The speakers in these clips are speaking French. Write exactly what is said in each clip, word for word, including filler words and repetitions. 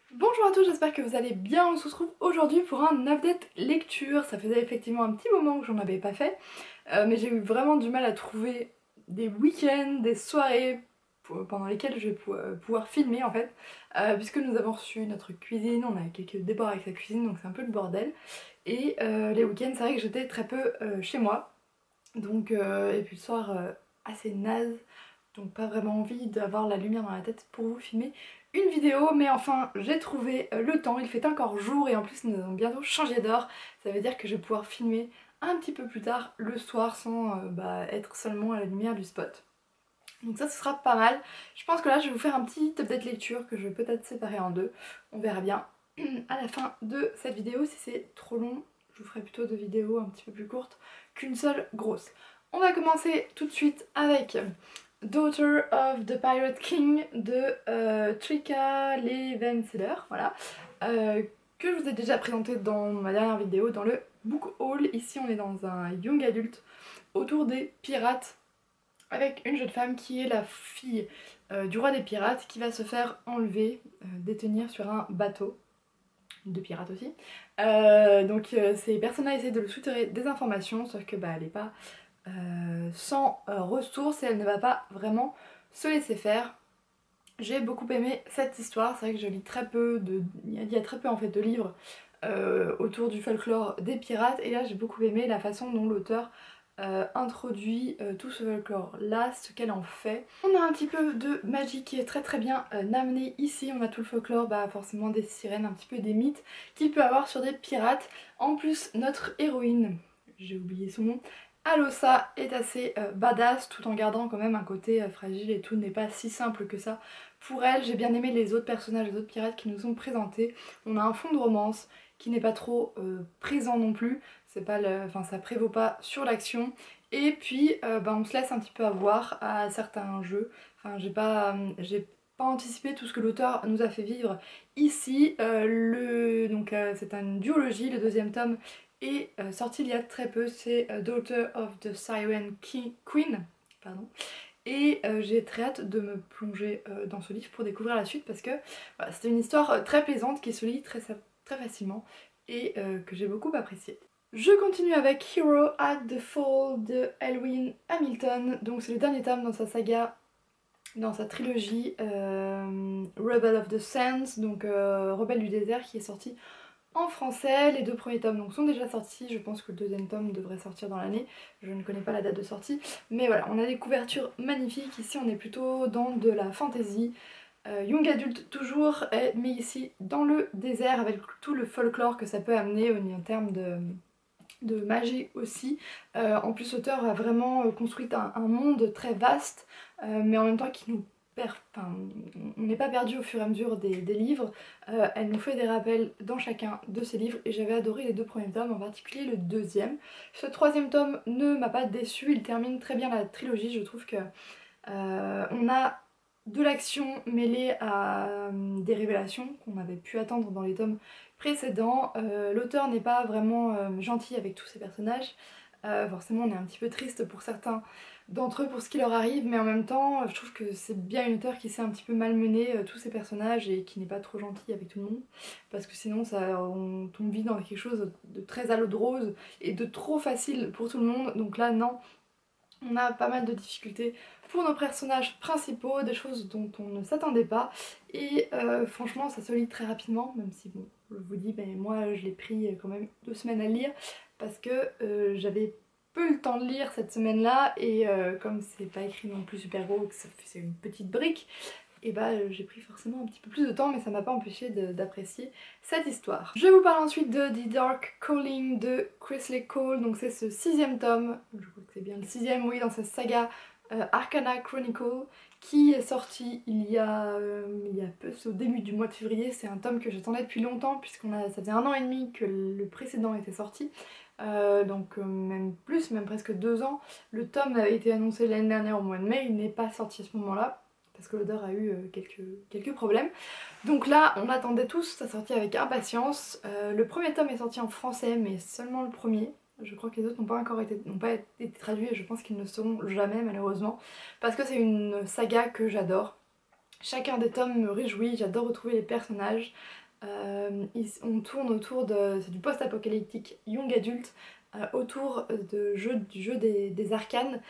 Bonjour à tous, j'espère que vous allez bien. On se retrouve aujourd'hui pour un update lecture. Ça faisait effectivement un petit moment que j'en avais pas fait, euh, mais j'ai eu vraiment du mal à trouver des week-ends, des soirées pour- pendant lesquelles je vais pou- euh, pouvoir filmer en fait, euh, puisque nous avons reçu notre cuisine, on a quelques débords avec la cuisine, donc c'est un peu le bordel. Et euh, les week-ends, c'est vrai que j'étais très peu euh, chez moi, donc euh, et puis le soir euh, assez naze. Donc pas vraiment envie d'avoir la lumière dans la tête pour vous filmer une vidéo, mais enfin j'ai trouvé euh, le temps, il fait encore jour et en plus nous allons bientôt changer d'heure, ça veut dire que je vais pouvoir filmer un petit peu plus tard le soir sans euh, bah, être seulement à la lumière du spot. Donc ça ce sera pas mal. Je pense que là je vais vous faire un petit update lecture que je vais peut-être séparer en deux, on verra bien à la fin de cette vidéo. Si c'est trop long, je vous ferai plutôt deux vidéos un petit peu plus courtes qu'une seule grosse. On va commencer tout de suite avec Daughter of the Pirate King de euh, Trika Levenseller, voilà, euh, que je vous ai déjà présenté dans ma dernière vidéo, dans le book haul. Ici on est dans un young adulte autour des pirates, avec une jeune femme qui est la fille euh, du roi des pirates qui va se faire enlever, euh, détenir sur un bateau de pirates aussi. Euh, donc euh, ces personnages essaient de lui soutirer des informations, sauf que bah, elle n'est pas euh, sans euh, ressources et elle ne va pas vraiment se laisser faire. J'ai beaucoup aimé cette histoire, c'est vrai que je lis très peu de... il y a très peu en fait de livres euh, autour du folklore des pirates, et là j'ai beaucoup aimé la façon dont l'auteur euh, introduit euh, tout ce folklore là, ce qu'elle en fait. On a un petit peu de magie qui est très très bien euh, amené ici, on a tout le folklore, bah forcément des sirènes, un petit peu des mythes qu'il peut avoir sur des pirates. En plus notre héroïne, j'ai oublié son nom, Alosa, est assez euh, badass tout en gardant quand même un côté euh, fragile, et tout n'est pas si simple que ça pour elle. J'ai bien aimé les autres personnages, les autres pirates qui nous sont présentés. On a un fond de romance qui n'est pas trop euh, présent non plus, c'est pas le... enfin, ça prévaut pas sur l'action. Et puis euh, bah, on se laisse un petit peu avoir à certains jeux. Enfin, j'ai pas, euh, j'ai pas anticipé tout ce que l'auteur nous a fait vivre ici. Euh, le... Donc euh, c'est une duologie, le deuxième tome est euh, sorti il y a très peu, c'est euh, Daughter of the Siren King... Queen. Pardon. Et euh, j'ai très hâte de me plonger euh, dans ce livre pour découvrir la suite, parce que voilà, c'est une histoire euh, très plaisante qui se lit très, très facilement et euh, que j'ai beaucoup appréciée. Je continue avec Hero at the Fall de Elwyn Hamilton. Donc c'est le dernier tome dans sa saga, dans sa trilogie euh, Rebel of the Sands, donc euh, Rebelle du désert, qui est sorti en français. Les deux premiers tomes donc sont déjà sortis, je pense que le deuxième tome devrait sortir dans l'année, je ne connais pas la date de sortie, mais voilà, on a des couvertures magnifiques. Ici on est plutôt dans de la fantasy, euh, young adulte toujours, mais ici dans le désert, avec tout le folklore que ça peut amener en termes de, de magie aussi. Euh, en plus l'auteur a vraiment construit un, un monde très vaste, euh, mais en même temps qui nous perd, enfin, on n'est pas perdu au fur et à mesure des, des livres. Euh, elle nous fait des rappels dans chacun de ses livres et j'avais adoré les deux premiers tomes, en particulier le deuxième. Ce troisième tome ne m'a pas déçu, il termine très bien la trilogie. Je trouve que euh, on a de l'action mêlée à euh, des révélations qu'on avait pu attendre dans les tomes précédents. Euh, L'auteur n'est pas vraiment euh, gentil avec tous ses personnages. Euh, forcément on est un petit peu triste pour certains d'entre eux pour ce qui leur arrive, mais en même temps je trouve que c'est bien une auteure qui sait un petit peu malmener euh, tous ses personnages et qui n'est pas trop gentille avec tout le monde, parce que sinon ça, on tombe vite dans quelque chose de très à l'eau de rose et de trop facile pour tout le monde. Donc là non, on a pas mal de difficultés pour nos personnages principaux, des choses dont on ne s'attendait pas, et euh, franchement ça se lit très rapidement, même si bon, je vous dis, ben, moi je l'ai pris quand même deux semaines à lire, parce que euh, j'avais peu le temps de lire cette semaine là, et euh, comme c'est pas écrit non plus super gros, que c'est une petite brique, et bah j'ai pris forcément un petit peu plus de temps, mais ça m'a pas empêché d'apprécier cette histoire. Je vous parle ensuite de The Dark Calling de Kresley Cole, donc c'est ce sixième tome, je crois que c'est bien le sixième, oui, dans sa saga euh, Arcana Chronicle, qui est sorti il y a, euh, il y a peu, c'est au début du mois de février. C'est un tome que j'attendais depuis longtemps, puisqu'on a, ça faisait un an et demi que le précédent était sorti, euh, donc euh, même plus, même presque deux ans. Le tome avait été annoncé l'année dernière au mois de mai, il n'est pas sorti à ce moment-là, parce que l'auteur a eu euh, quelques, quelques problèmes. Donc là, on attendait tous sa sortie avec impatience. Euh, le premier tome est sorti en français, mais seulement le premier. Je crois que les autres n'ont pas encore été, n'ont pas été traduits, et je pense qu'ils ne seront jamais malheureusement, parce que c'est une saga que j'adore. Chacun des tomes me réjouit, j'adore retrouver les personnages. Euh, ils- on tourne autour de... c'est du post-apocalyptique young adulte, euh, autour de jeu, du jeu des, des arcanes.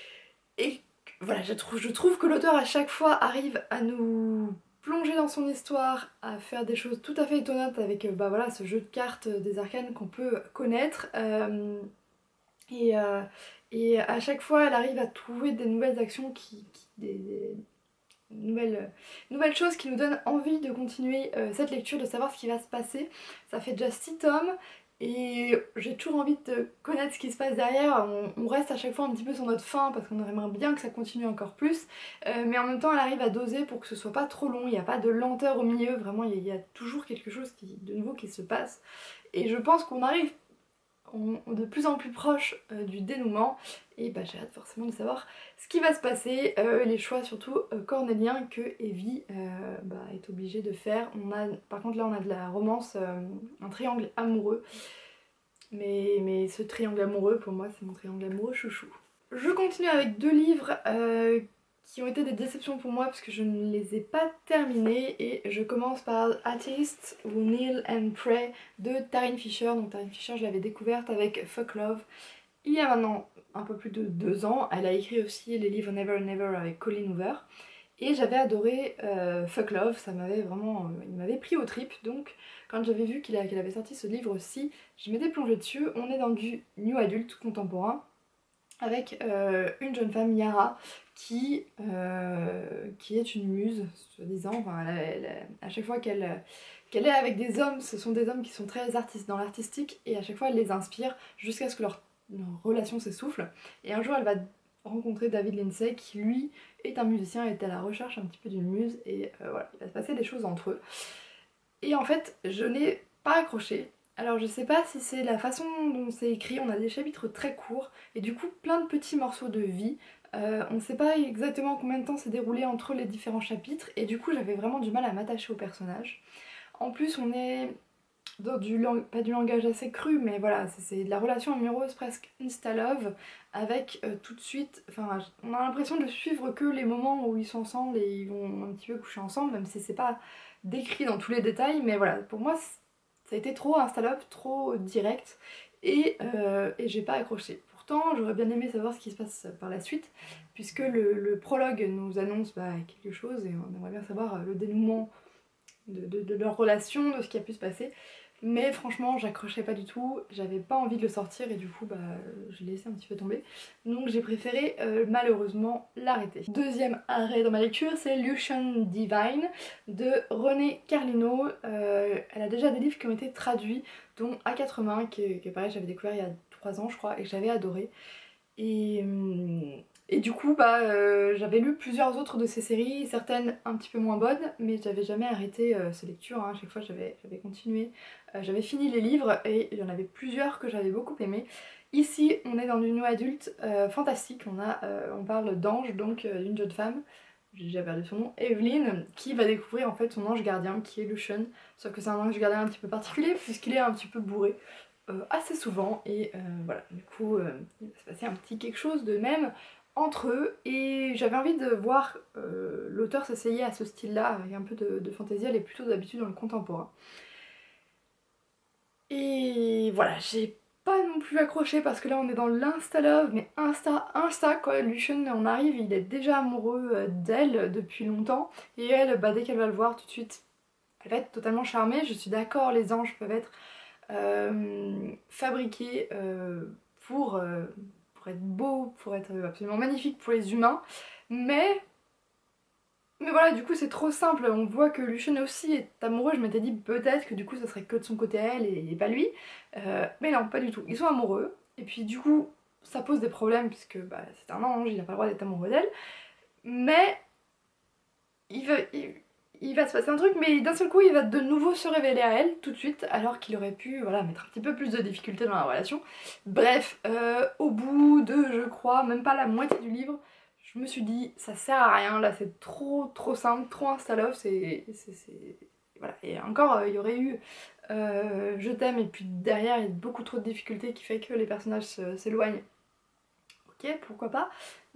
Et voilà, je trouve, je trouve que l'auteur à chaque fois arrive à nous plonger dans son histoire, à faire des choses tout à fait étonnantes avec euh, bah voilà, ce jeu de cartes des arcanes qu'on peut connaître. Euh, et, euh, et à chaque fois, elle arrive à trouver des nouvelles actions qui, qui- des, des nouvelles, nouvelles choses qui nous donnent envie de continuer euh, cette lecture, de savoir ce qui va se passer. Ça fait déjà six tomes et j'ai toujours envie de connaître ce qui se passe derrière. On, on reste à chaque fois un petit peu sur notre faim parce qu'on aimerait bien que ça continue encore plus. Euh, mais en même temps, elle arrive à doser pour que ce soit pas trop long, il n'y a pas de lenteur au milieu, vraiment il y, a, il y a toujours quelque chose qui, de nouveau qui se passe. Et je pense qu'on arrive on, on de plus en plus proche euh, du dénouement et bah, j'ai hâte forcément de savoir ce qui va se passer, euh, les choix surtout euh, cornéliens que Evie euh, bah, est obligée de faire. On a, par contre là on a de la romance, euh, un triangle amoureux, mais, mais ce triangle amoureux pour moi c'est mon triangle amoureux chouchou. Je continue avec deux livres euh, qui ont été des déceptions pour moi parce que je ne les ai pas terminés et je commence par Atheist ou Kneel and Pray de Taryn Fisher. Donc Taryn Fisher je l'avais découverte avec Fuck Love il y a maintenant un peu plus de deux ans. Elle a écrit aussi les livres Never Never avec Colleen Hoover et j'avais adoré euh, Fuck Love, ça m'avait vraiment, euh, il m'avait pris aux tripes. Donc quand j'avais vu qu'il a- qu'elle avait sorti ce livre-ci, je m'étais plongée dessus. On est dans du new adulte contemporain avec euh, une jeune femme, Yara, qui, euh, qui est une muse, soi-disant. Enfin, elle- elle- à chaque fois qu'elle qu'elle est avec des hommes, ce sont des hommes qui sont très artistes dans l'artistique, et à chaque fois elle les inspire jusqu'à ce que leur, leur relation s'essouffle. Et un jour elle va rencontrer David Lindsay, qui lui est un musicien et est à la recherche un petit peu d'une muse, et euh, voilà, il va se passer des choses entre eux. Et en fait, je n'ai pas accroché. Alors je sais pas si c'est la façon dont c'est écrit, on a des chapitres très courts et du coup plein de petits morceaux de vie. Euh, on ne sait pas exactement combien de temps s'est déroulé entre les différents chapitres et du coup j'avais vraiment du mal à m'attacher au personnage. En plus on est dans du lang- pas du langage assez cru, mais voilà, c'est c'est de la relation amoureuse presque insta-love avec euh, tout de suite, enfin on a l'impression de suivre que les moments où ils sont ensemble et ils vont un petit peu coucher ensemble, même si c'est pas décrit dans tous les détails, mais voilà, pour moi ça a été trop insta-love, trop direct et, euh, et j'ai pas accroché. Pourtant j'aurais bien aimé savoir ce qui se passe par la suite, puisque le, le prologue nous annonce bah, quelque chose et on aimerait bien savoir euh, le dénouement de, de, de leur relation, de ce qui a pu se passer. Mais franchement, j'accrochais pas du tout, j'avais pas envie de le sortir et du coup, bah, je l'ai laissé un petit peu tomber. Donc j'ai préféré euh, malheureusement l'arrêter. Deuxième arrêt dans ma lecture, c'est Lucian Divine de René Carlino. Euh, elle a déjà des livres qui ont été traduits, dont A quatre-vingts, qui, qui pareil, j'avais découvert il y a trois ans, je crois, et que j'avais adoré. Et, hum, et du coup, bah, euh, j'avais lu plusieurs autres de ces séries, certaines un petit peu moins bonnes, mais j'avais jamais arrêté euh, ces lectures, hein. À chaque fois j'avais j'avais continué. Euh, j'avais fini les livres et il y en avait plusieurs que j'avais beaucoup aimé. Ici, on est dans du new adulte euh, fantastique, on, a, euh, on parle d'ange, donc euh, d'une jeune femme, j'ai déjà perdu son nom, Evelyn, qui va découvrir en fait son ange gardien qui est Lucian, sauf que c'est un ange gardien un petit peu particulier puisqu'il est un petit peu bourré. Euh, assez souvent et euh, voilà, du coup euh, il va se passer un petit quelque chose de même entre eux et j'avais envie de voir euh, l'auteur s'essayer à ce style-là avec un peu de, de fantaisie. Elle est plutôt d'habitude dans le contemporain. Et voilà, j'ai pas non plus accroché parce que là on est dans l'insta-love, mais insta, insta quoi. Lucian, on arrive, il est déjà amoureux euh, d'elle depuis longtemps et elle, bah, dès qu'elle va le voir tout de suite, elle va être totalement charmée. Je suis d'accord, les anges peuvent être euh, fabriqués euh, pour, euh, pour être beau, pour être absolument magnifique pour les humains, mais mais voilà, du coup c'est trop simple. On voit que Lucian aussi est amoureux. Je m'étais dit peut-être que du coup ça serait que de son côté à elle et, et pas lui. Euh, mais non, pas du tout, ils sont amoureux et puis du coup ça pose des problèmes puisque bah, c'est un ange, il n'a pas le droit d'être amoureux d'elle, mais il veut, il, il va se passer un truc, mais d'un seul coup il va de nouveau se révéler à elle tout de suite, alors qu'il aurait pu voilà, mettre un petit peu plus de difficulté dans la relation. Bref, euh, au bout de, je crois, même pas la moitié du livre, je me suis dit ça sert à rien, là c'est trop trop simple, trop insta-love, c'est... Voilà, et encore euh, il y aurait eu euh, je t'aime et puis derrière il y a beaucoup trop de difficultés qui fait que les personnages s'éloignent. Ok, pourquoi pas,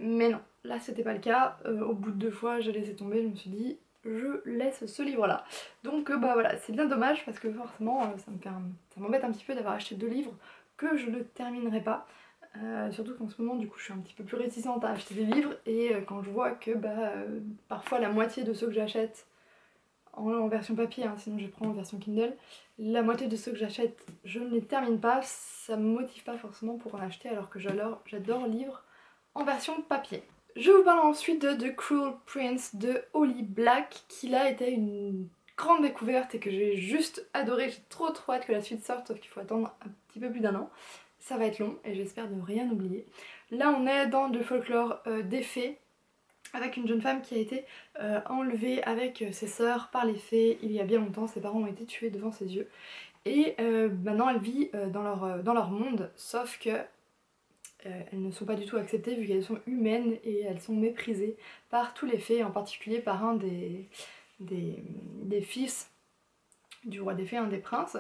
mais non, là c'était pas le cas. Euh, au bout de deux fois j'ai laissé tomber, je me suis dit je laisse ce livre là. Donc euh, bah voilà, c'est bien dommage parce que forcément euh, ça me fait un... ça m'embête un petit peu d'avoir acheté deux livres que je ne terminerai pas. Euh, surtout qu'en ce moment du coup je suis un petit peu plus réticente à acheter des livres et euh, quand je vois que bah euh, parfois la moitié de ceux que j'achète en, en version papier, hein, sinon je prends en version Kindle, la moitié de ceux que j'achète je ne les termine pas, ça me motive pas forcément pour en acheter alors que j'adore, j'adore lire en version papier. Je vous parle ensuite de The Cruel Prince de Holly Black qui là était une grande découverte et que j'ai juste adoré, j'ai trop trop hâte que la suite sorte sauf qu'il faut attendre un petit peu plus d'un an. Ça va être long et j'espère ne rien oublier. Là on est dans le folklore euh, des fées avec une jeune femme qui a été euh, enlevée avec ses sœurs par les fées il y a bien longtemps, ses parents ont été tués devant ses yeux et euh, maintenant elle vit euh, dans, leur, euh, dans leur monde sauf que euh, elles ne sont pas du tout acceptées vu qu'elles sont humaines et elles sont méprisées par tous les fées, en particulier par un des, des, des fils du roi des fées, un des princes.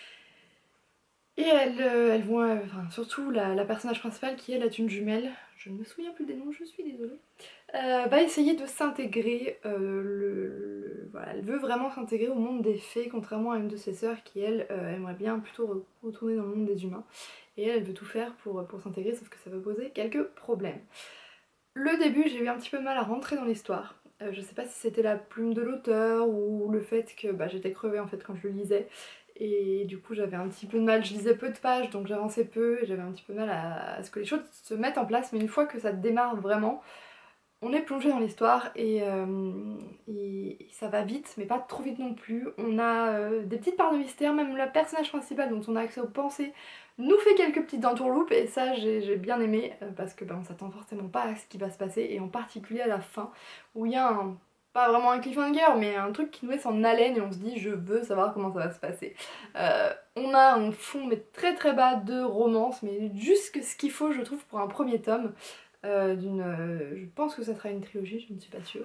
Et elles, euh, elles vont, euh, enfin, surtout la, la personnage principale qui elle est une jumelle, je ne me souviens plus des noms, je suis désolée, euh, va essayer de s'intégrer, euh, le, le- voilà, elle veut vraiment s'intégrer au monde des fées, contrairement à une de ses sœurs qui elle euh, aimerait bien plutôt re retourner dans le monde des humains. Et elle, elle veut tout faire pour, pour s'intégrer, sauf que ça va poser quelques problèmes. Le début, j'ai eu un petit peu mal à rentrer dans l'histoire. Euh, je sais pas si c'était la plume de l'auteur ou le fait que bah, j'étais crevée en fait quand je le lisais. Et du coup j'avais un petit peu de mal, je lisais peu de pages donc j'avançais peu et j'avais un petit peu de mal à, à ce que les choses se mettent en place. Mais une fois que ça démarre vraiment, on est plongé dans l'histoire et, euh, et ça va vite, mais pas trop vite non plus. On a euh, des petites parts de mystère, même le personnage principal dont on a accès aux pensées nous fait quelques petites entourloupes et ça j'ai bien aimé euh, parce que bah, on s'attend forcément pas à ce qui va se passer et en particulier à la fin où il y a un, pas vraiment un cliffhanger mais un truc qui nous laisse en haleine et on se dit je veux savoir comment ça va se passer. Euh, on a un fond mais très très bas de romance mais juste ce qu'il faut je trouve pour un premier tome. Euh, d'une, euh, je pense que ça sera une trilogie, je ne suis pas sûre.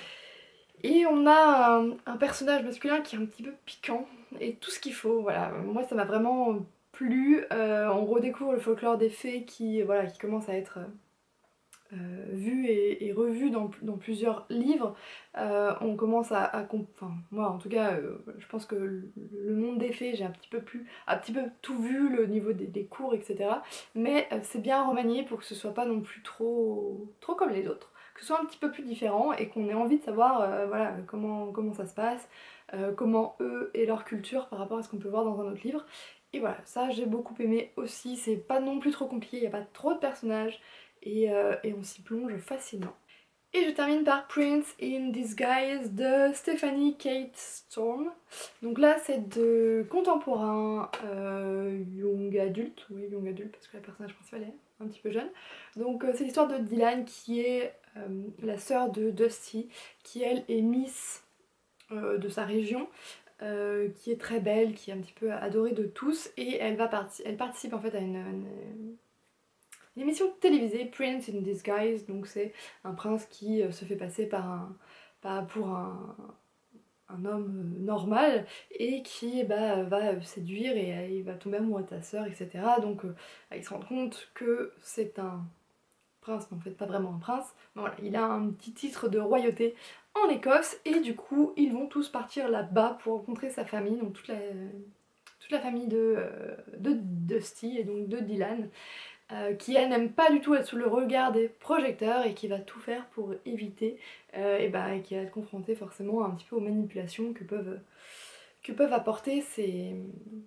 Et on a un, un personnage masculin qui est un petit peu piquant et tout ce qu'il faut, voilà. Moi ça m'a vraiment plu. Euh, on redécouvre le folklore des fées qui, voilà, qui commence à être euh, vu et, et revu dans, dans plusieurs livres. Euh, on commence à, à enfin moi en tout cas euh, je pense que le, le monde des fées j'ai un petit peu plus un petit peu tout vu, le niveau des, des cours etc, mais euh, c'est bien remanié pour que ce soit pas non plus trop trop comme les autres, que ce soit un petit peu plus différent et qu'on ait envie de savoir euh, voilà comment, comment ça se passe, euh, comment eux et leur culture par rapport à ce qu'on peut voir dans un autre livre. Et voilà, ça j'ai beaucoup aimé aussi, c'est pas non plus trop compliqué, il n'y a pas trop de personnages et, euh, et on s'y plonge facilement. Et je termine par Prince in Disguise de Stephanie Kate Storm. Donc là c'est de contemporain euh, young adulte, oui young adulte parce que la personnage principale est un petit peu jeune. Donc euh, c'est l'histoire de Dylan qui est euh, la sœur de Dusty, qui elle est Miss euh, de sa région. Euh, qui est très belle, qui est un petit peu adorée de tous et elle, va parti elle participe en fait à une, une une émission télévisée, Prince in Disguise, donc c'est un prince qui euh, se fait passer par un, par, pour un, un homme euh, normal et qui bah, va séduire et euh, il va tomber amoureux de ta sœur, et cetera. Donc euh, il se rend compte que c'est un prince, mais en fait pas vraiment un prince, mais voilà, il a un petit titre de royauté en Écosse et du coup ils vont tous partir là-bas pour rencontrer sa famille, donc toute la, toute la famille de, euh, de Dusty et donc de Dylan. Euh, qui elle n'aime pas du tout être sous le regard des projecteurs et qui va tout faire pour éviter euh, et, bah, et qui va être confrontée forcément un petit peu aux manipulations que peuvent, que peuvent apporter ces...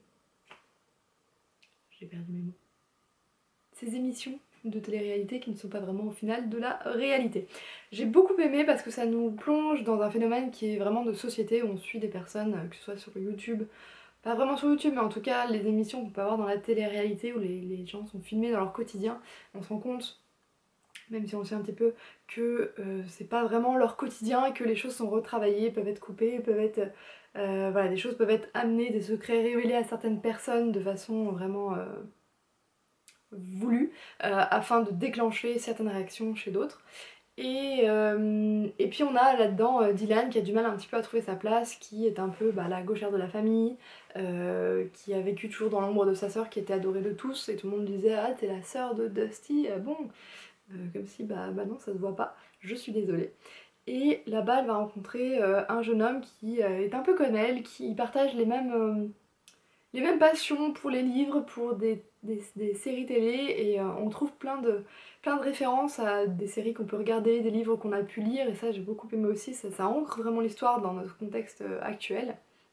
J'ai perdu mes mots. Ces émissions de télé-réalité qui ne sont pas vraiment au final de la réalité. J'ai beaucoup aimé parce que ça nous plonge dans un phénomène qui est vraiment de société où on suit des personnes, que ce soit sur YouTube, pas vraiment sur YouTube, mais en tout cas les émissions qu'on peut avoir dans la télé-réalité où les, les gens sont filmés dans leur quotidien, on se rend compte, même si on le sait un petit peu, que euh, c'est pas vraiment leur quotidien et que les choses sont retravaillées, peuvent être coupées, peuvent être... Euh, voilà, des choses peuvent être amenées, des secrets révélés à certaines personnes de façon vraiment euh, voulue, euh, afin de déclencher certaines réactions chez d'autres. Et, euh, et puis on a là-dedans euh, Dylan qui a du mal un petit peu à trouver sa place, qui est un peu bah, la gauchère de la famille, euh, qui a vécu toujours dans l'ombre de sa sœur qui était adorée de tous et tout le monde disait ah t'es la sœur de Dusty, euh, bon euh, comme si bah, bah non ça se voit pas, je suis désolée. Et là-bas elle va rencontrer euh, un jeune homme qui euh, est un peu comme elle, qui partage les mêmes, euh, les mêmes passions pour les livres, pour des, des, des séries télé, et euh, on trouve plein de, plein de références à des séries qu'on peut regarder, des livres qu'on a pu lire, et ça j'ai beaucoup aimé aussi, ça, ça ancre vraiment l'histoire dans notre contexte euh, actuel.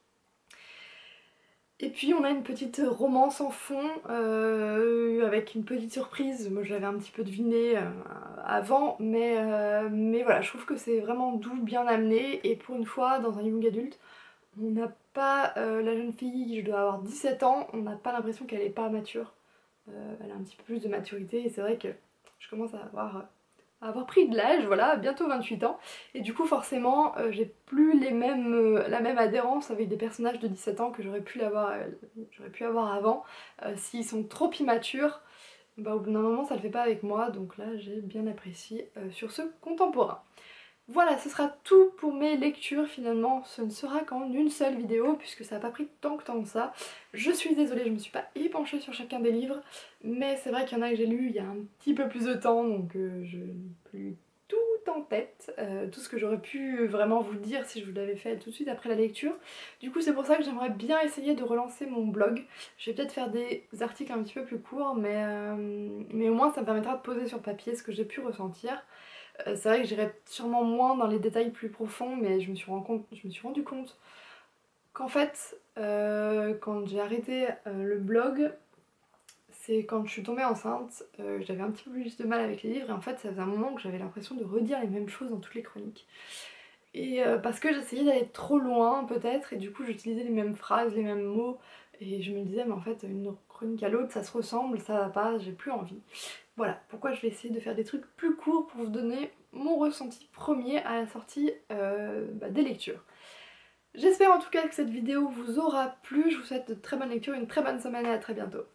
Et puis on a une petite romance en fond, euh, avec une petite surprise, moi je l'avais un petit peu deviné euh, avant, mais, euh, mais voilà, je trouve que c'est vraiment doux, bien amené, et pour une fois, dans un young adulte, on n'a pas euh, la jeune fille, je dois avoir dix-sept ans, on n'a pas l'impression qu'elle est pas mature. Euh, elle a un petit peu plus de maturité et c'est vrai que je commence à avoir, à avoir pris de l'âge, voilà, bientôt vingt-huit ans. Et du coup forcément euh, j'ai plus les mêmes, euh, la même adhérence avec des personnages de dix-sept ans que j'aurais pu, l'avoir, euh, j'aurais pu avoir avant. Euh, S'ils sont trop immatures, bah, au bout d'un moment ça le fait pas avec moi, donc là j'ai bien apprécié euh, sur ce contemporain. Voilà, ce sera tout pour mes lectures finalement, ce ne sera qu'en une seule vidéo puisque ça n'a pas pris tant que tant que ça. Je suis désolée, je me suis pas épanchée sur chacun des livres, mais c'est vrai qu'il y en a que j'ai lu il y a un petit peu plus de temps, donc euh, je n'ai plus tout en tête, euh, tout ce que j'aurais pu vraiment vous dire si je vous l'avais fait tout de suite après la lecture. Du coup c'est pour ça que j'aimerais bien essayer de relancer mon blog. Je vais peut-être faire des articles un petit peu plus courts, mais, euh, mais au moins ça me permettra de poser sur papier ce que j'ai pu ressentir. Euh, c'est vrai que j'irai sûrement moins dans les détails plus profonds, mais je me suis, rendu compte, je me suis rendu compte qu'en fait, euh, quand j'ai arrêté euh, le blog, c'est quand je suis tombée enceinte, euh, j'avais un petit peu plus de mal avec les livres, et en fait ça faisait un moment que j'avais l'impression de redire les mêmes choses dans toutes les chroniques. Et euh, parce que j'essayais d'aller trop loin peut-être, et du coup j'utilisais les mêmes phrases, les mêmes mots, et je me disais mais en fait une chronique à l'autre ça se ressemble, ça va pas, j'ai plus envie. Voilà, pourquoi je vais essayer de faire des trucs plus courts pour vous donner mon ressenti premier à la sortie euh, bah, des lectures. J'espère en tout cas que cette vidéo vous aura plu, je vous souhaite de très bonnes lectures, une très bonne semaine et à très bientôt.